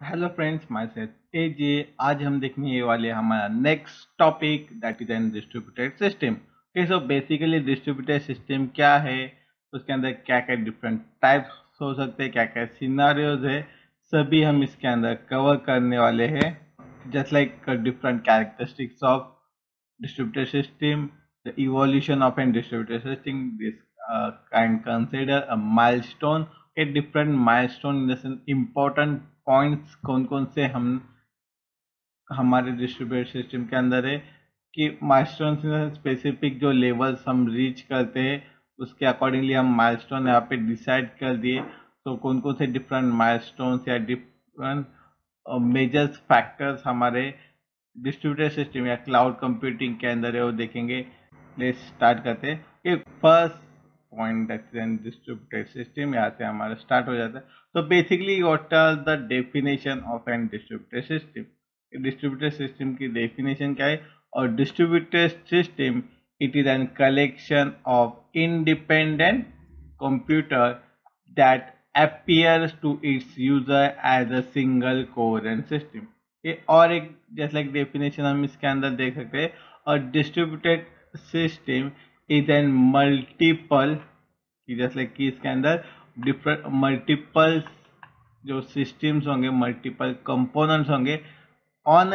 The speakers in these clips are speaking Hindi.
Hello friends, myself AJ. आज हम देखने वाले हमारा next topic that is an distributed system. Okay, so basically distributed system क्या है, उसके अंदर क्या क्या डिफरेंट टाइप्स हो सकते हैं, क्या क्या सिनारियोज है, सभी हम इसके अंदर कवर करने वाले हैं। Just like different characteristics of distributed system, the evolution of a distributed system, this can consider a milestone, a different milestone in the sense important points कौन कौन से हम हमारे डिस्ट्रीब्यूटेड सिस्टम के अंदर है कि माइलस्टोन स्पेसिफिक जो लेवल्स हम रीच करते हैं उसके अकॉर्डिंगली हम माइलस्टोन यहाँ पे डिसाइड कर दिए। तो कौन कौन से डिफरेंट माइलस्टोन्स या डिफरेंट मेजर्स फैक्टर्स हमारे डिस्ट्रीब्यूटेड सिस्टम या क्लाउड कंप्यूटिंग के अंदर है वो देखेंगे। लेट्स स्टार्ट करते हैं कि फर्स्ट पॉइंट डिस्ट्रीब्यूटेड सिस्टम यहाँ से हमारा स्टार्ट हो जाता है। तो basically what are the definition of an distributed system. Distributed system की डेफिनेशन क्या है? और distributed system it is an collection of independent computer that appears to its user as a single coherent system। ये और एक जैसा एक डेफिनेशन हम इसके अंदर देख सकते हैं। और distributed system is an multiple कि जैसे कि इसके अंदर डिफरेंट मल्टीपल जो सिस्टम्स होंगे, मल्टीपल कंपोनेंट्स होंगे on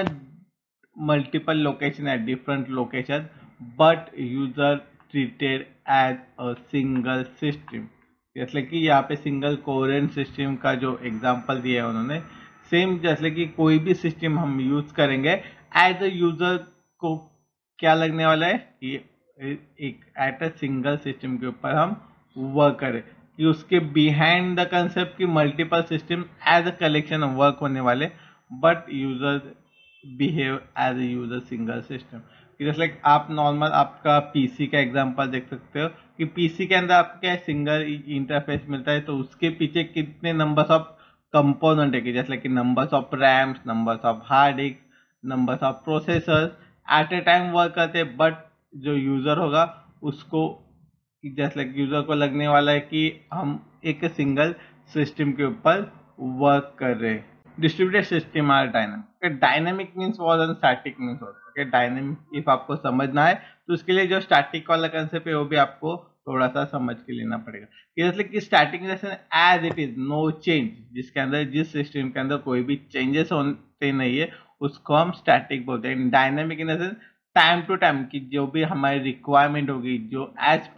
multiple location at different location but user treated as a single system. जैसे कि यहाँ पे सिंगल कोहेरेंट सिस्टम का जो एग्जांपल दिया है उन्होंने, सेम जैसे कि कोई भी सिस्टम हम यूज करेंगे एज अ यूजर को क्या लगने वाला है कि एक एट अ सिंगल सिस्टम के ऊपर हम वर्क करें, कि उसके बिहाइंड द कंसेप्ट की multiple system as a collection work होने वाले but user behave as a user single system. जैसे लाइक आप नॉर्मल आपका पीसी का एग्जांपल देख सकते हो कि पीसी के अंदर आपको क्या सिंगल इंटरफेस मिलता है, तो उसके पीछे कितने नंबर्स ऑफ कंपोनेंट है कि जैसे कि numbers of RAMs, numbers of hard disk, numbers of processors at a time work करते हैं। बट जो यूजर होगा उसको जैसे यूजर को लगने वाला है कि हम एक सिंगल सिस्टम के ऊपर वर्क कर रहे हैं। Distributed system are dynamic. Dynamic means was and static means okay. Dynamic if आपको समझना है तो उसके लिए जो स्टैटिक वाला कंसेप्ट है वो भी आपको थोड़ा सा समझ के लेना पड़ेगा। जैसे कि स्टैटिक जैसे as it is no change, जिसके अंदर जिस सिस्टम के अंदर कोई भी चेंजेस होते नहीं है उसको हम स्टैटिक बोलते हैं। Dynamic in the sense time to time की जो भी हमारी रिक्वायरमेंट होगी, जो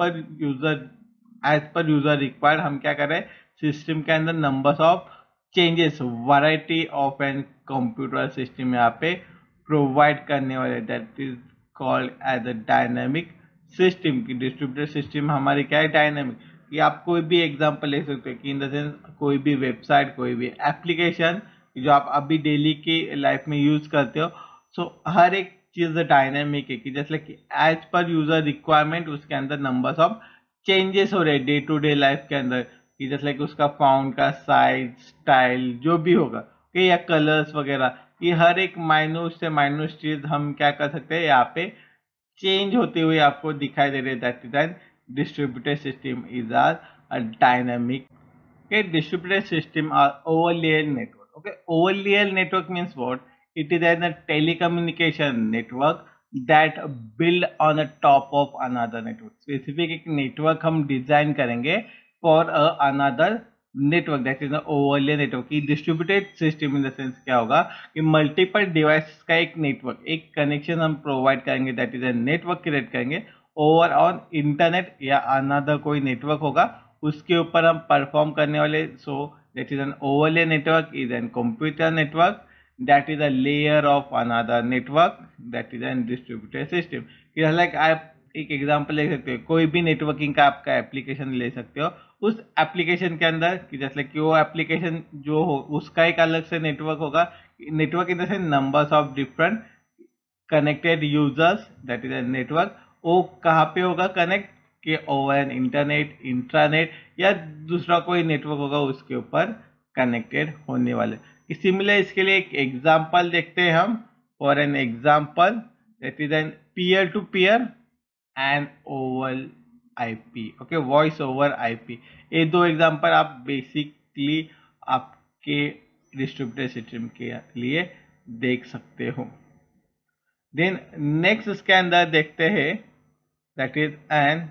एज पर यूजर रिक्वायर्ड हम क्या करें सिस्टम के अंदर numbers of changes variety of an computer system यहाँ पे प्रोवाइड करने वाले, that is called as a dynamic system. की डिस्ट्रीब्यूटेड सिस्टम हमारी क्या है डायनेमिक। कि आप कोई भी एग्जांपल ले सकते हो कि इन द सेंस कोई भी वेबसाइट, कोई भी एप्लीकेशन जो आप अभी डेली की लाइफ में यूज करते हो, सो हर एक चीज डायनेमिक है कि जैसे कि एज पर यूजर रिक्वायरमेंट उसके अंदर नंबर्स ऑफ चेंजेस हो रहे डे टू डे लाइफ के अंदर, कि जैसे लाइक उसका फाउंड का साइज, स्टाइल जो भी होगा कि या कलर्स वगैरह, ये हर एक माइन्यूट से माइन्यूट चीज हम क्या कर सकते हैं यहाँ पे चेंज होते हुए आपको दिखाई दे रहे हैं। That is an distributed system is are a dynamic. Okay, distributed system are over layer network. Okay, over layer network means what? It is a telecommunication network that build on the top of another network. Specific एक network हम design करेंगे for another network, that is the overlay network। की distributed system in the sense क्या होगा कि multiple devices का एक network, एक connection हम provide करेंगे, that is a network create करेंगे over on internet या another कोई network होगा उसके ऊपर हम परफॉर्म करने वाले। So that is an overlay network is an computer network that is a layer of another network that is an distributed system. Like आप एक एग्जांपल ले सकते हो, कोई भी नेटवर्किंग का आपका एप्लीकेशन ले सकते हो, उस एप्लीकेशन के अंदर कि जैसे कि वो एप्लीकेशन जो हो उसका एक अलग से नेटवर्क होगा। Network in the sense numbers of different connected users, that is a network. वो कहाँ पे होगा कनेक्ट के ओवर एन इंटरनेट, इंट्रानेट या दूसरा कोई नेटवर्क होगा उसके ऊपर कनेक्टेड होने वाले। सिमिलर इसके लिए एक एग्जांपल देखते हैं हम। For an example that is an peer to peer and over IP. Okay, voice over IP. ये दो एग्जांपल आप बेसिकली आपके डिस्ट्रीब्यूटेड सिस्टम के लिए देख सकते हो। देन नेक्स्ट इसके अंदर देखते हैं that is an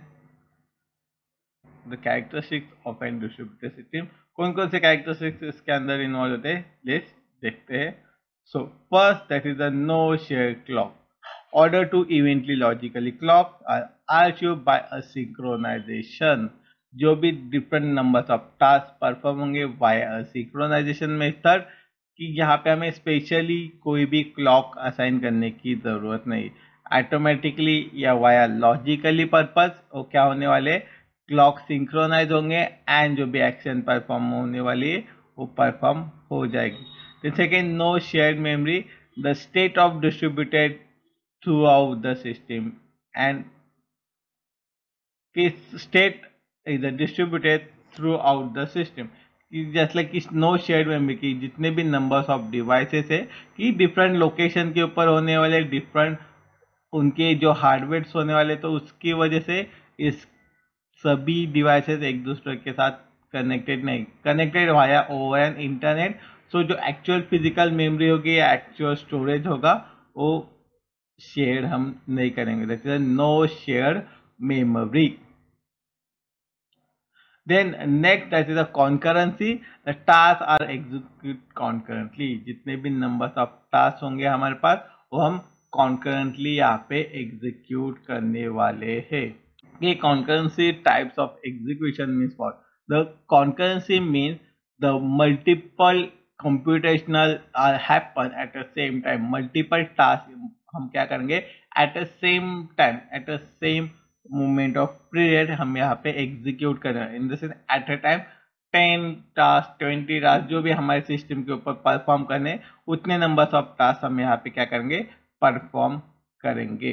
the characteristics of an distributed system. कौन कौन से कैरेक्टरिस्टिक्स इसके अंदर इन्वॉल्व होते हैं, लेट्स देखते हैं। So first that is the no share clock. Order to evenly logically clock are achieved by a synchronization। जो भी different numbers of task perform होंगे वाया सिंक्रोनाइजेशन मेथड, कि यहाँ पे हमें स्पेशली कोई भी क्लॉक असाइन करने की जरूरत नहीं, ऑटोमेटिकली या वाया लॉजिकली पर्पस वो क्या होने वाले, क्लॉक सिंक्रोनाइज होंगे एंड जो भी एक्शन परफॉर्म होने वाली है वो परफॉर्म हो जाएगी। तो second, no shared memory. The state of distributed throughout the system and its state is distributed throughout the system। Just like कि नो शेयर्ड मेमोरी की जितने भी नंबर्स ऑफ डिवाइसेस है कि डिफरेंट लोकेशन के ऊपर होने वाले डिफरेंट उनके जो हार्डवेयर्स होने वाले, तो उसकी वजह से इस सभी डिवाइसेस एक दूसरे के साथ कनेक्टेड नहीं, connected via over internet. So जो एक्चुअल फिजिकल मेमोरी होगी या एक्चुअल स्टोरेज होगा वो शेयर हम नहीं करेंगे, that is no share memory. Then next that is a concurrency. The task are execute concurrently. जितने भी नंबर्स ऑफ टास्क होंगे हमारे पास वो हम कॉन्करेंटली यहाँ पे एग्जीक्यूट करने वाले हैं। ये concurrency types of execution means for the concurrency means the multiple computational happen at the same time। Multiple task हम क्या करेंगे at the same time, at the same moment of period हम यहाँ पे एग्जीक्यूट कर रहे हैं। In the sense at a time 10 task 20 task जो भी हमारे सिस्टम के ऊपर परफॉर्म करने, उतने नंबर्स ऑफ टास्क हम यहाँ पे क्या करेंगे, परफॉर्म करेंगे।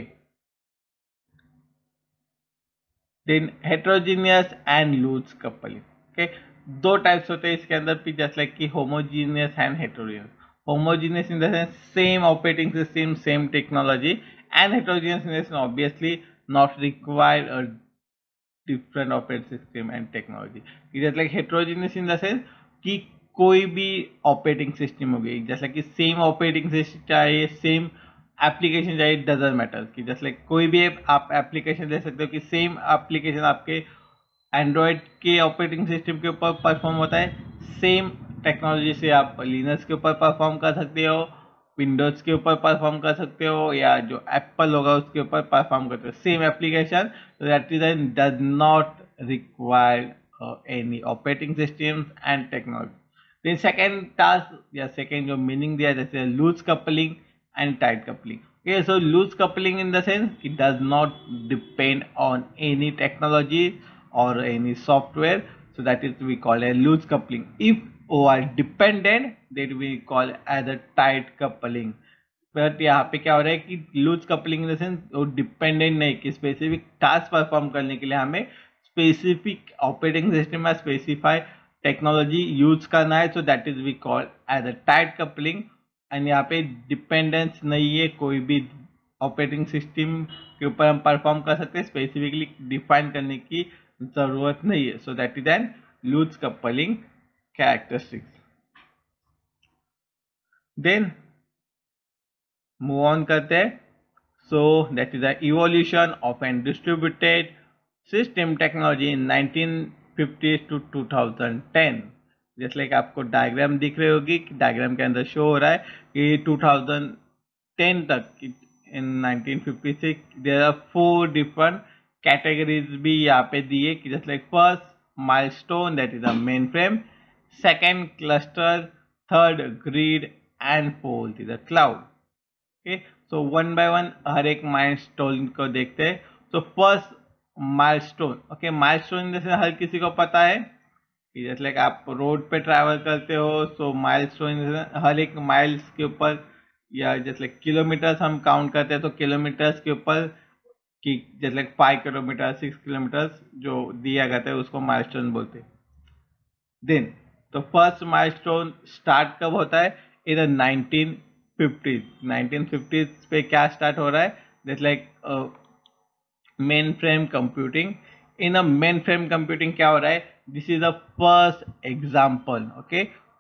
Then heterogeneous and loose coupling. Okay, दो टाइप्स होते हैं इसके अंदर भी, जस्ट लाइक कि homogeneous and heterogeneous. Homogeneous in the sense same operating system same technology, and heterogeneous in the sense obviously not required a different operating system and technology. Just like heterogeneous in the sense कि कोई भी ऑपरेटिंग सिस्टम हो गई, जैसा कि सेम ऑपरेटिंग सिस्टम चाहिए, सेम एप्लीकेशन चाहिए, डजंट मैटर कि जस्ट लाइक कोई भी आप एप्लीकेशन ले सकते हो कि सेम एप्लीकेशन आपके एंड्रॉयड के ऑपरेटिंग सिस्टम के ऊपर परफॉर्म होता है, सेम टेक्नोलॉजी से आप लिनक्स के ऊपर परफॉर्म कर सकते हो, विंडोज के ऊपर परफॉर्म कर सकते हो, या जो एप्पल होगा उसके ऊपर परफॉर्म करते हो, same application. That is does not require any operating systems and technology. then second task या second जो meaning दिया जैसे loose coupling and tight coupling। okay, so loose coupling in the sense it does not depend on any technology or any software, so that is we call a loose coupling। if are dependent that we call as a tight coupling। But यहाँ पे क्या हो रहा है कि loose coupling in the sense वो डिपेंडेंट नहीं कि स्पेसिफिक टास्क परफॉर्म करने के लिए हमें स्पेसिफिक ऑपरेटिंग सिस्टम या स्पेसिफाई टेक्नोलॉजी यूज करना है, so that is we call as a tight coupling. And यहाँ पे डिपेंडेंस नहीं है, कोई भी ऑपरेटिंग सिस्टम के ऊपर हम परफॉर्म कर सकते हैं, स्पेसिफिकली डिफाइन करने की जरूरत नहीं है, so that is an loose coupling characteristics. Then move on करते हैं। So that is the evolution of an distributed system technology in 1950 to 2010। जैसे लाइक आपको डायग्राम दिख रही होगी कि डायग्राम के अंदर शो हो रहा है कि 2010 तक in 1956 there are 4 different categories भी यहाँ पे दिए कि जैसे like first milestone that is a mainframe, second cluster, third grid and fourth is a cloud. Okay, so one by one हर एक माइलस्टोन को देखते हैं। So first milestone. Okay, milestone जैसे हर किसी को पता है कि जैसे लाइक आप रोड पे ट्रैवल करते हो, सो माइलस्टोन हर एक माइल्स के ऊपर, या जैसे लाइक किलोमीटर्स हम काउंट करते हैं तो किलोमीटर्स के ऊपर कि जैसे लाइक 5 किलोमीटर 6 किलोमीटर्स जो दिया जाता है उसको माइलस्टोन बोलते हैं। देन तो फर्स्ट माइलस्टोन स्टार्ट कब होता है, इन 1950। 1950 पे क्या स्टार्ट हो रहा है, जैसे like mainframe computing. In a mainframe computing क्या हो रहा है, this is the first example. Okay,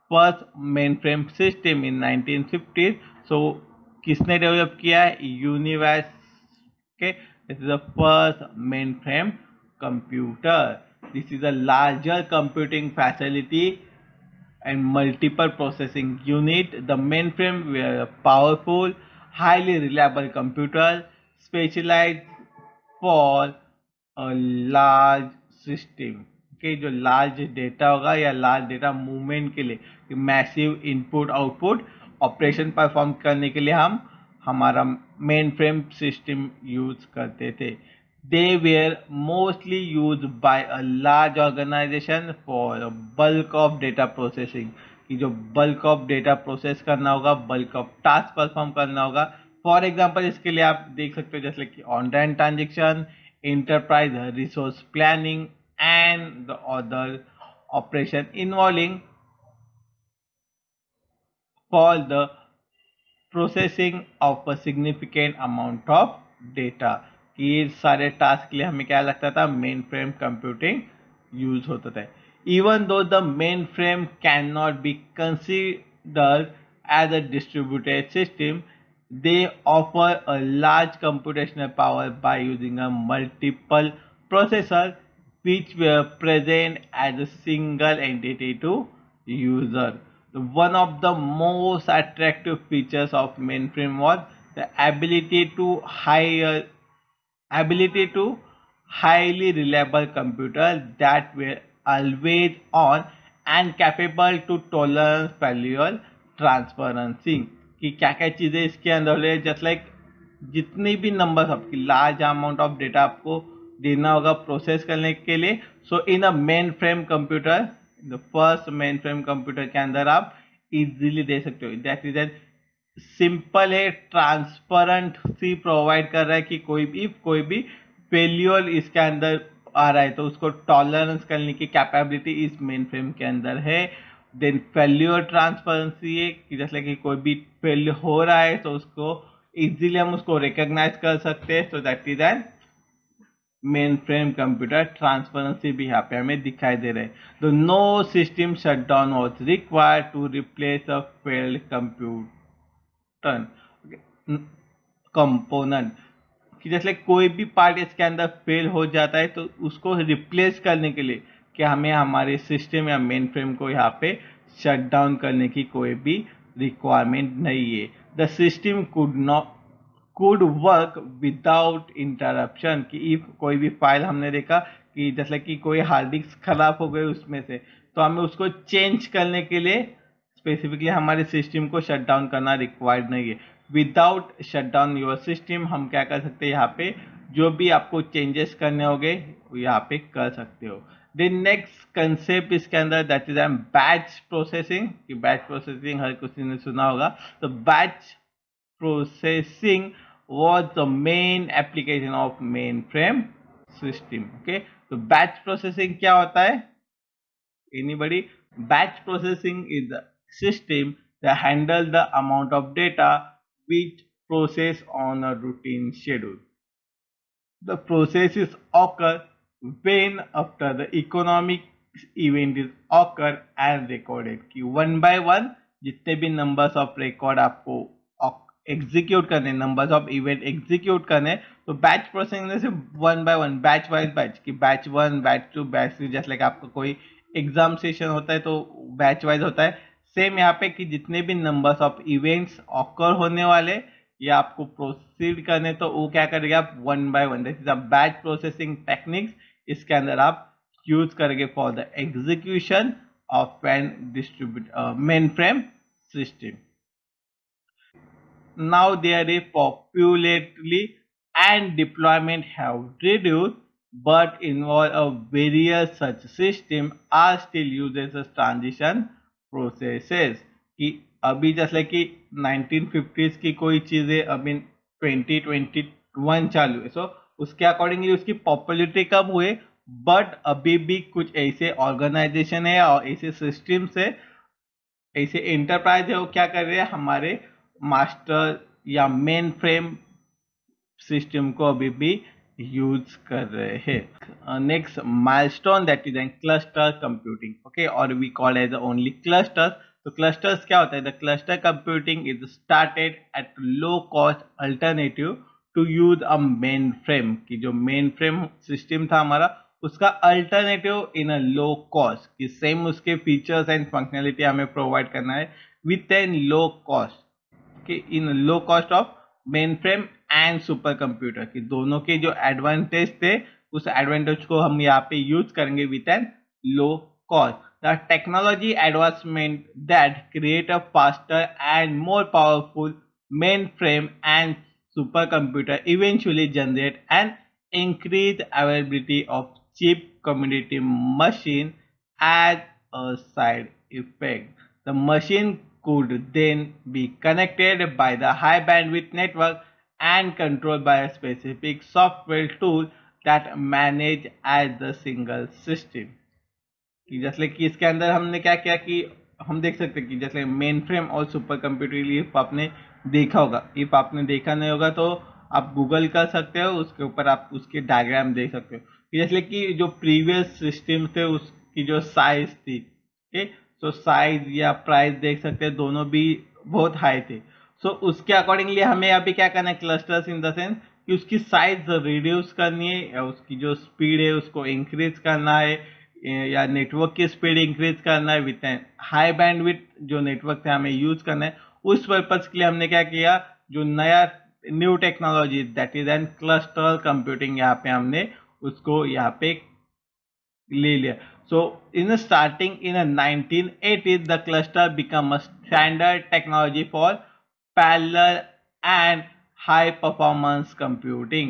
first mainframe system in 1950s. So किसने डेवलप किया है? यूनिवर्स के. This is the first mainframe computer. This is a larger computing facility and multiple processing unit. The mainframe were a powerful, highly reliable computer specialized for a large system. Okay, जो लार्ज डेटा होगा या लार्ज डेटा मूवमेंट के लिए massive input output operation perform करने के लिए हम हमारा मेन फ्रेम सिस्टम यूज करते थे. They were mostly used by a large organization for a bulk of data processing. कि जो bulk of data process करना होगा, bulk of task perform करना होगा. For example, इसके लिए आप देख सकते हो जैसे कि online transaction, enterprise resource planning and the other operation involving for the processing of a significant amount of data. कि ये सारे टास्क के लिए हमें क्या लगता था? मेन फ्रेम कंप्यूटिंग यूज होता था. Even though the mainframe can not be considered as a distributed system, they offer a large computational power by using a multiple processor which were present as a single entity to user. One of the most attractive features of mainframe was the ability to highly reliable computers that were always on and capable to tolerance failure transparency. कि क्या क्या चीज़ें इसके अंदर है, जस्ट लाइक जितनी भी नंबर आपकी लार्ज अमाउंट ऑफ डेटा आपको देना होगा प्रोसेस करने के लिए. So in a mainframe computer, the first mainframe computer के अंदर आप इजीली दे सकते हो. दैट इज एन सिंपल है, ट्रांसपेरेंट सी प्रोवाइड कर रहा है कि कोई भी फेल्योर इसके अंदर आ रहा है तो उसको टॉलरेंस करने की कैपेबिलिटी इस मेन फ्रेम के अंदर है. देन फेल्योर ट्रांसपेरेंसी है कि जैसे कि कोई भी फेल हो रहा है तो उसको इजीली हम उसको रिकॉग्नाइज कर सकते हैं. So that is an mainframe computer. Transparency भी यहाँ पे हमें दिखाई दे रहा है. The no system shutdown was required to replace a failed computer component. कि जैसे कोई भी पार्ट इसके अंदर फेल हो जाता है तो उसको रिप्लेस करने के लिए कि हमें हमारे सिस्टम या मेन फ्रेम को यहाँ पे शट डाउन करने की कोई भी रिक्वायरमेंट नहीं है. The system could work without interruption. कि इफ कोई भी फाइल हमने देखा कि जैसे कि कोई हार्ड डिस्क खराब हो गई उसमें से, तो हमें उसको चेंज करने के लिए स्पेसिफिकली हमारे सिस्टम को शट डाउन करना रिक्वायर्ड नहीं है. Without shut down your system हम क्या कर सकते हैं? यहाँ पे जो भी आपको चेंजेस करने होंगे यहाँ पे कर सकते हो. द नेक्स्ट कंसेप्ट इसके अंदर दैट इज बैच प्रोसेसिंग. कि बैच प्रोसेसिंग हर किसी ने सुना होगा. तो batch processing was the main application of mainframe system. Okay, तो batch processing क्या होता है? Anybody? Batch processing is the system that handle the amount of data which process on a routine schedule. The processes occur when after the economic event is occur and recorded. कि one by one जितने भी numbers of record आपको एग्जीक्यूट करने, नंबर्स ऑफ इवेंट एग्जीक्यूट करने, तो बैच प्रोसेसिंग से one by one batch wise batch की बैच 1 बैच 2 बैच 3 जैसे लाइक आपका कोई एग्जाम सेशन होता है तो बैच वाइज होता है. सेम यहाँ पे कि जितने भी नंबर्स ऑफ इवेंट्स ऑकर होने वाले या आपको प्रोसीड करने तो वो क्या करेगा आप one by one. This is a batch processing techniques. इसके अंदर आप यूज करेंगे for the execution of an distribute mainframe system. Now their popularity and deployment have reduced, but involve a various such system are still used as a transition processes. कि अभी जैसे कि 1950s की कोई चीजें अभी 2021 चालू है, सो उसके अकॉर्डिंगली उसकी पॉपुलरिटी कम हुए, बट अभी भी कुछ ऐसे ऑर्गेनाइजेशन है और ऐसे सिस्टम्स है, ऐसे एंटरप्राइज है वो क्या कर रहे हैं हमारे मास्टर या मेन फ्रेम सिस्टम को अभी भी यूज कर रहे हैं. Next milestone that is an cluster computing. Okay, और we call as only cluster. तो क्लस्टर्स क्या होता है? The cluster computing is started at low cost alternative to use a mainframe, की जो मेन फ्रेम सिस्टम था हमारा उसका alternative in a low cost, कि सेम उसके फीचर्स एंड फंक्शनलिटी हमें प्रोवाइड करना है विथ एन लो कॉस्ट, कि in low cost of main frame and supercomputer, की दोनों के जो एडवांटेज थे उस एडवांटेज को हम यहाँ पे यूज करेंगे with an low cost. The technology advancement that create a faster and more powerful mainframe and supercomputer eventually generate an increased availability of cheap commodity machine. As a side effect, the machine could then be connected by the high bandwidth network and controlled by a specific software tool that manage as the single system. कि जैसे कि इसके अंदर हमने क्या किया कि हम देख सकते हैं कि जैसे मेन फ्रेम और सुपर कंप्यूटर, इफ आपने देखा होगा, इफ आपने देखा नहीं होगा तो आप गूगल कर सकते हो, उसके ऊपर आप उसके डायग्राम देख सकते हो कि जैसे कि जो प्रीवियस सिस्टम थे उसकी जो साइज थी, ठीक, तो साइज या प्राइस देख सकते हैं दोनों भी बहुत हाई थे। सो उसके अकॉर्डिंगली हमें अभी क्या करना है, क्लस्टर्स इन द सेंस कि उसकी साइज रिड्यूस करनी है या उसकी जो स्पीड है उसको इंक्रीज करना है या नेटवर्क की स्पीड इंक्रीज करना है विथ एन हाई बैंडविड्थ जो नेटवर्क थे हमें यूज करना है। उस पर्पज के लिए हमने क्या किया, जो नया new technology that is an cluster computing, यहाँ पे हमने उसको यहाँ पे ले लिया। So in the starting in the 1980s, the cluster became a standard technology for parallel and high performance computing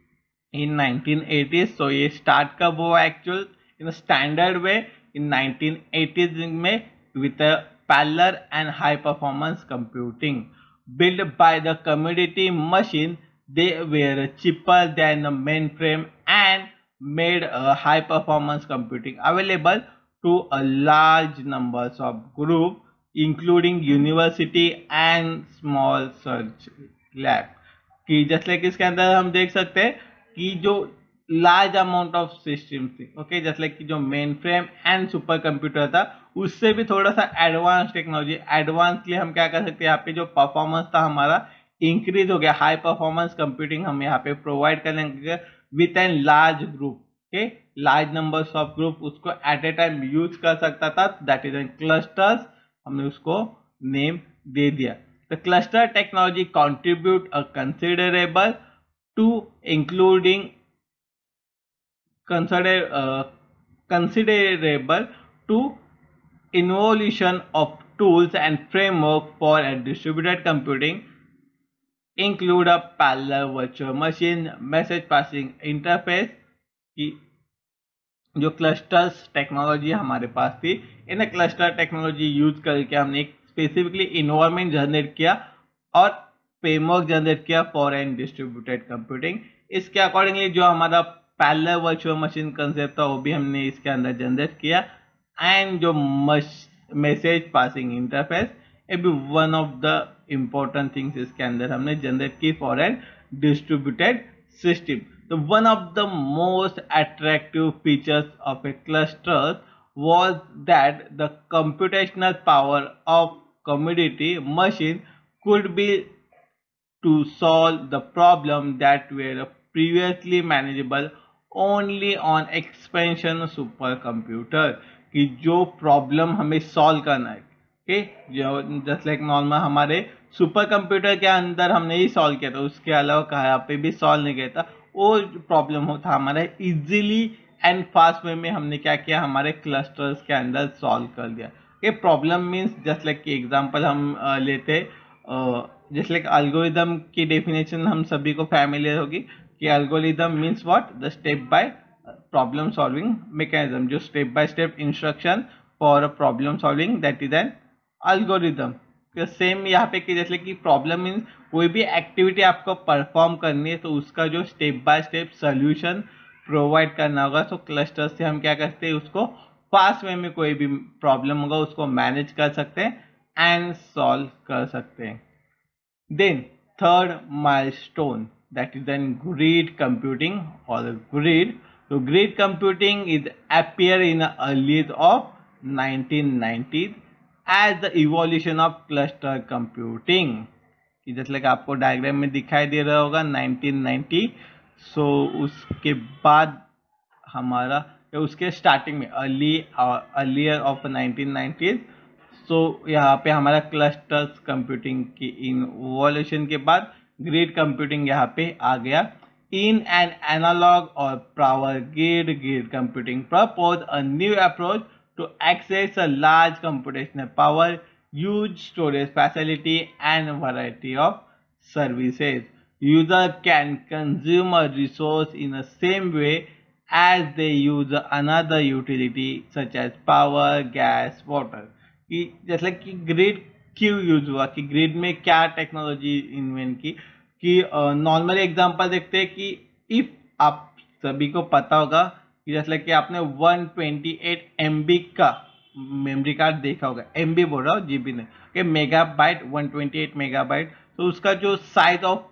in 1980s. So ये start कब हुआ actual in a standard way in 1980s में with a parallel and high performance computing built by the commodity machine. They were cheaper than the mainframe and made a high performance computing available to a large numbers of group including university and small research lab, कि जैसे कि इसके अंदर हम देख सकते हैं कि जो लार्ज अमाउंट ऑफ सिस्टम थी, ओके, जैसे कि जो mainframe and supercomputer था उससे भी थोड़ा सा एडवांस टेक्नोलॉजी, एडवांस के लिए हम क्या कर सकते हैं, यहाँ पे जो परफॉर्मेंस था हमारा इंक्रीज हो गया, हाई परफॉर्मेंस कंप्यूटिंग हम यहाँ पे प्रोवाइड करेंगे with an large group, okay, large numbers of group उसको एट ए टाइम यूज कर सकता था, दैट इज एन क्लस्टर्स, हमने उसको नेम दे दिया। The cluster technology contribute a considerable to including considerable to evolution of tools and framework for a distributed computing, include a parallel virtual machine, message passing interface, की जो क्लस्टर्स टेक्नोलॉजी हमारे पास थी, इन क्लस्टर टेक्नोलॉजी यूज करके हमने एक स्पेसिफिकली इन्वायरमेंट जनरेट किया और फ्रेमवर्क जनरेट किया फॉर एन डिस्ट्रीब्यूटेड कंप्यूटिंग। इसके अकॉर्डिंगली जो हमारा पैरेलल वर्चुअल मशीन कंसेप्ट था वो भी हमने इसके अंदर जनरेट किया, एंड जो मैसेज पासिंग इंटरफेस ये भी one of the important things इसके अंदर हमने जनरेट की for an distributed system. So one of the most attractive features of a cluster was that the computational power of commodity machine could be to solve the problem that were previously manageable only on expansion supercomputer, कि जो प्रॉब्लम हमें सॉल्व करना है, ओके, जो जस्ट लाइक नॉर्मल हमारे सुपर कंप्यूटर के अंदर हमने ही सॉल्व किया था, उसके अलावा कहाँ पे भी सॉल्व नहीं किया था, वो प्रॉब्लम होता हमारा इजीली एंड फास्ट वे में हमने क्या किया, हमारे क्लस्टर्स के अंदर सॉल्व कर दिया। ये प्रॉब्लम मीन्स जस्ट लाइक की एग्जांपल हम लेते जस्ट लाइक एल्गोरिदम की डेफिनेशन हम सभी को फैमिलियर होगी कि algorithm means what, the step by problem solving mechanism, जो step by step instruction for problem solving, that is an algorithm. Same यहाँ पे कि जैसे कि प्रॉब्लम मीन्स कोई भी एक्टिविटी आपको परफॉर्म करनी है तो उसका जो step by step solution provide करना होगा। तो क्लस्टर से हम क्या करते हैं, उसको फास्ट वे में कोई भी प्रॉब्लम होगा उसको मैनेज कर सकते हैं एंड सॉल्व कर सकते हैं। Then third milestone that is then grid computing और ग्रिड। तो grid computing is appear in the early of 1990s as the evolution of cluster computing, कि जैसे कि आपको डायग्राम में दिखाई दे रहा होगा 1990। सो उसके बाद हमारा उसके स्टार्टिंग में अर्लियर ऑफ 1990s, सो यहाँ पे हमारा क्लस्टर्स कंप्यूटिंग की इवोल्यूशन के बाद ग्रिड कंप्यूटिंग यहाँ पे आ गया। इन एन एनालॉग और power grid computing propose a new approach to access a large computational power, huge storage facility, and variety of services. User can consume a resource in the same way as they use another utility such as power, gas, water. कि जैसे कि ग्रिड क्यों यूज हुआ, कि ग्रिड में क्या टेक्नोलॉजी इन्वेंट की, कि नॉर्मल एग्जांपल देखते हैं कि इफ आप सभी को पता होगा कि जैसे कि आपने 128 MB का मेमोरी कार्ड देखा होगा, MB बोल रहा हूँ, GB नहीं, कि मेगाबाइट 128 मेगाबाइट, तो उसका जो साइज ऑफ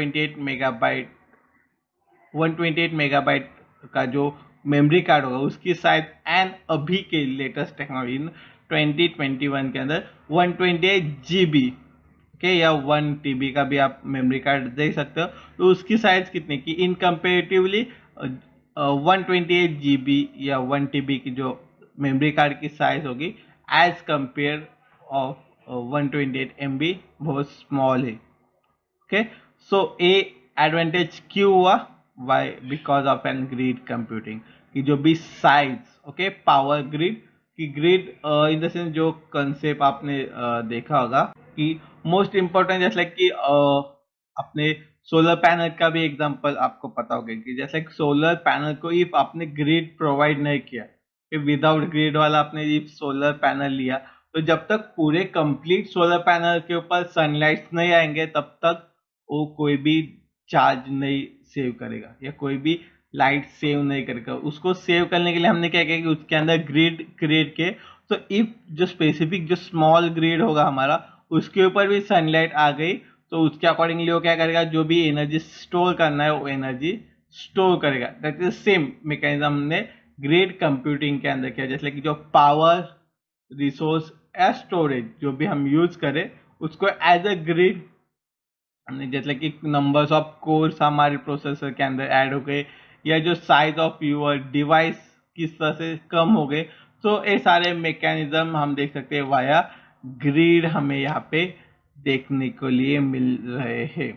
128 मेगाबाइट का जो मेमोरी कार्ड होगा उसकी साइज एंड अभी के लेटेस्ट टेक्नोलॉजी 2021 के अंदर 128 GB के या 1 TB का भी आप मेमोरी कार्ड दे सकते हो, तो उसकी साइज कितनी की इन कंपेरेटिवली 128 GB या 1 TB की जो मेमोरी कार्ड की साइज होगी एज कंपेयर ऑफ 128 MB बहुत स्मॉल है। ओके, सो ए एडवांटेज क्यों हुआ, why, because of an grid computing की जो भी साइज, ओके, पावर ग्रिड की ग्रिड इन द सेंस जो कंसेप्ट आपने देखा होगा कि मोस्ट इंपॉर्टेंट जैसे कि अपने सोलर पैनल का भी एग्जांपल आपको पता होगा कि जैसे सोलर पैनल को इफ आपने ग्रिड प्रोवाइड नहीं किया, विदाउट ग्रिड वाला आपने इफ सोलर पैनल लिया, तो जब तक पूरे कंप्लीट सोलर पैनल के ऊपर सनलाइट नहीं आएंगे तब तक वो कोई भी चार्ज नहीं सेव करेगा या कोई भी लाइट सेव नहीं करेगा। उसको सेव करने के लिए हमने क्या किया कि उसके अंदर ग्रिड क्रिएट किए, तो इफ जो स्पेसिफिक जो स्मॉल ग्रिड होगा हमारा उसके ऊपर भी सनलाइट आ गई तो उसके अकॉर्डिंगली वो क्या करेगा, जो भी एनर्जी स्टोर करना है वो एनर्जी स्टोर करेगा। दैट इज सेम मैकेनिज्म हमने ग्रिड कंप्यूटिंग के अंदर किया, जैसे कि जो पावर रिसोर्स या स्टोरेज जो भी हम यूज करें उसको एज अ ग्रिड हमने, जैसे कि नंबर्स ऑफ कोर्स हमारे प्रोसेसर के अंदर ऐड हो गए या जो साइज ऑफ यूर डिवाइस किस तरह से कम हो गए, तो ये सारे मैकेनिज्म हम देख सकते हैं वाया ग्रिड हमें यहाँ पे देखने को लिए मिल रहे हैं।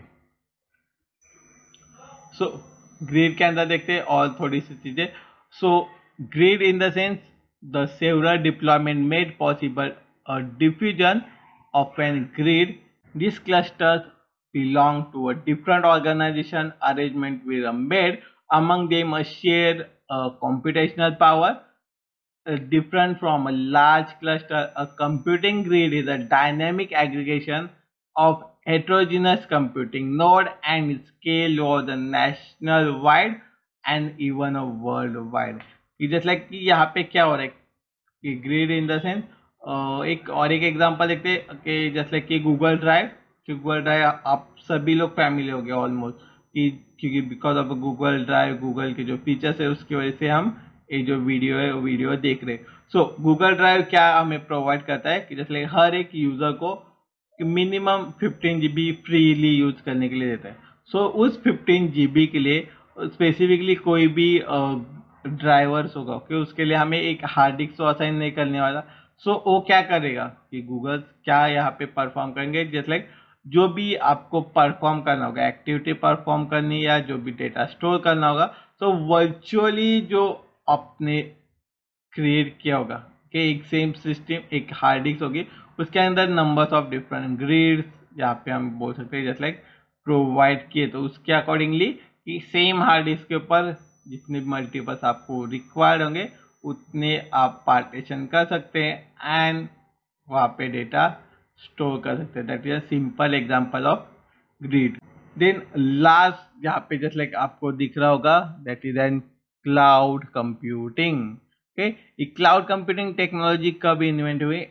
सो ग्रिड के अंदर देखते हैं और थोड़ी सी चीजें। So grid in the sense the several deployment made possible a diffusion of an grid. These clusters belong to a different organization arrangement with a made among them a shared computational power. Different from a large cluster, a computing grid is a dynamic aggregation of heterogeneous computing node and scale over the national wide and even a worldwide. जैसे like कि यहाँ पे क्या हो रहा है कि ग्रिड इन द सेंस एक और एक एग्जांपल देखते हैं कि जैसे कि गूगल ड्राइव आप सभी लोग फैमिली हो गए ऑलमोस्ट, कि क्योंकि because of Google drive Google के जो फीचर्स है उसकी वजह से हम ये जो वीडियो है वो वीडियो देख रहे हैं। सो गूगल ड्राइव क्या हमें प्रोवाइड करता है कि जैसे हर एक यूजर को मिनिमम 15 GB फ्रीली यूज करने के लिए देता है। सो उस 15 GB के लिए स्पेसिफिकली कोई भी ड्राइवर्स होगा कि उसके लिए हमें एक हार्ड डिस्क तो असाइन नहीं करने वाला। सो वो क्या करेगा कि गूगल क्या यहाँ पे परफॉर्म करेंगे, जैसे लाइक जो भी आपको परफॉर्म करना होगा, एक्टिविटी परफॉर्म करनी या जो भी डेटा स्टोर करना होगा, तो वर्चुअली जो आपने क्रिएट किया होगा कि एक सेम सिस्टम एक हार्ड डिस्क होगी उसके अंदर नंबर्स ऑफ डिफरेंट ग्रिड्स यहाँ पे हम बोल सकते हैं जैसे लाइक प्रोवाइड किए, तो उसके अकॉर्डिंगली कि सेम हार्ड डिस्क के ऊपर जितने मल्टीपल्स आपको रिक्वायर्ड होंगे उतने आप पार्टीशन कर सकते हैं एंड वहाँ पे डेटा स्टोर कर सकते हैं। That is a simple example of grid. Then last यहाँ पे जस्ट लाइक आपको दिख रहा होगा that is an cloud computing. Okay, ये क्लाउड कंप्यूटिंग टेक्नोलॉजी कब इन्वेंट हुई,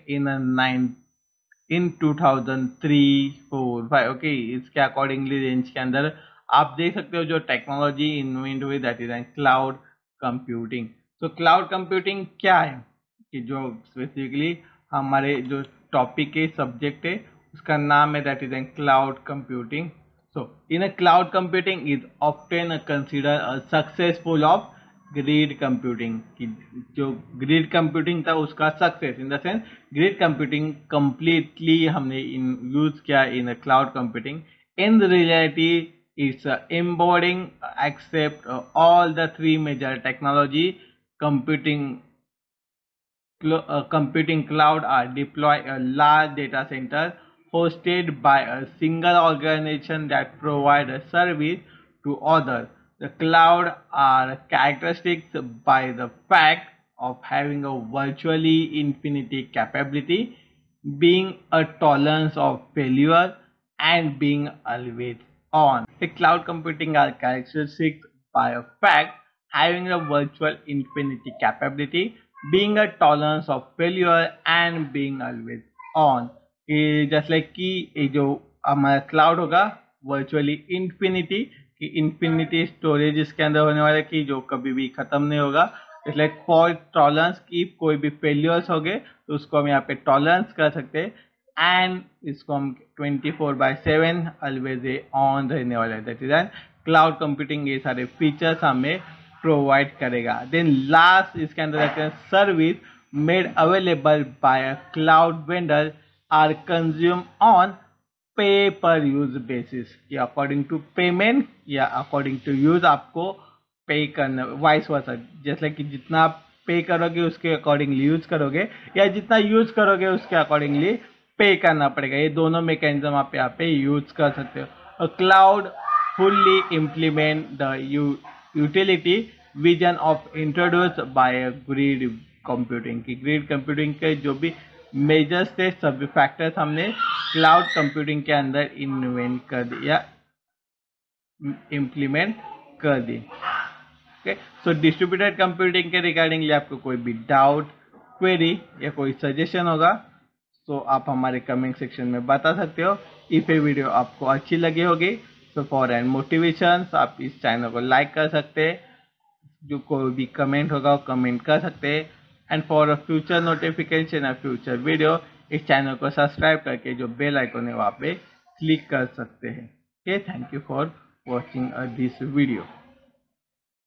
इन 2003, 4, 5। ओके, इसके अकॉर्डिंगली रेंज के अंदर आप देख सकते हो जो टेक्नोलॉजी इन्वेंट हुई that is an cloud computing. तो क्लाउड कंप्यूटिंग क्या है कि जो स्पेसिफिकली हमारे जो टॉपिक है, सब्जेक्ट है, उसका नाम है that is an cloud computing. So in a cloud computing is often considered a successful of grid computing. कि जो grid computing था उसका success in the sense grid computing completely हमने यूज किया in a cloud computing. In reality it's embodying accept all the three major technology computing cloud are deploy a large data center hosted by a single organization that provide a service to others. The cloud are characteristics by the fact of having a virtually infinity capability, being a tolerance of failure, and being always on. The cloud computing are characteristics by a fact having a virtual infinity capability, being a tolerance of failure, and being always on. Just like कि ये जो हमारा क्लाउड होगा वर्चुअली इन्फिनिटी, कि इन्फिनिटी स्टोरेज इसके अंदर होने वाला है कि जो कभी भी खत्म नहीं होगा. इट्स लाइक फॉर टॉलरेंस की कोई भी फेलियर्स हो गए तो उसको हम यहाँ पे टॉलरेंस कर सकते हैं. एंड इसको हम 24/7 ऑलवेज ऑन रहने वाला है. That is an cloud computing. ये सारे फीचर्स हमें प्रोवाइड करेगा. देन लास्ट इसके अंदर रखते हैं service made available by a cloud vendor are consume on pay per use basis, कि अकॉर्डिंग टू पेमेंट या अकॉर्डिंग टू यूज आपको पे करना, वाइस वर्सा. जैसे कि जितना आप पे करोगे उसके अकॉर्डिंगली यूज करोगे, या जितना यूज करोगे उसके अकॉर्डिंगली पे करना पड़ेगा. ये दोनों मैकेनिज्म आप यहाँ पे यूज कर सकते हो. Cloud fully implement the utility vision of introduce by grid computing. की ग्रिड कंप्यूटिंग के जो भी मेजर्स थे, सभी फैक्टर्स हमने क्लाउड कंप्यूटिंग के अंदर इन्वेंट कर दिया, इम्प्लीमेंट कर दी. ओके, सो डिस्ट्रीब्यूटेड कंप्यूटिंग के रिगार्डिंगली आपको कोई भी डाउट, क्वेरी या कोई सजेशन होगा तो आप हमारे कमेंट सेक्शन में बता सकते हो. इफ ये वीडियो आपको अच्छी लगी होगी तो फॉर एंड मोटिवेशन आप इस चैनल को लाइक कर सकते हैं. जो कोई भी कमेंट होगा वो कमेंट कर सकते हैं. And for a future notification या फ्यूचर वीडियो इस चैनल को सब्सक्राइब करके जो बेल आइकन है वहाँ पे क्लिक कर सकते हैं. Okay, thank you for watching this video.